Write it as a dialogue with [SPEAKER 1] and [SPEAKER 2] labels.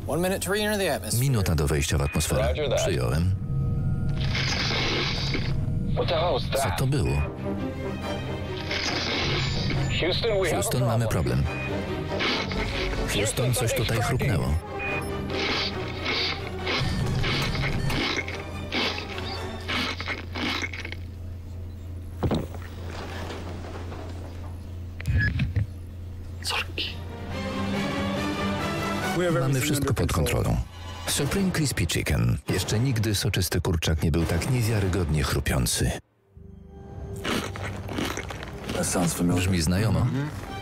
[SPEAKER 1] Minuta do wejścia w atmosferę. Przyjąłem. Co to było? Houston, mamy problem. Houston, coś tutaj chrupnęło. Mamy wszystko pod kontrolą. Supreme Crispy Chicken. Jeszcze nigdy soczysty kurczak nie był tak niewiarygodnie chrupiący. Brzmi znajomo.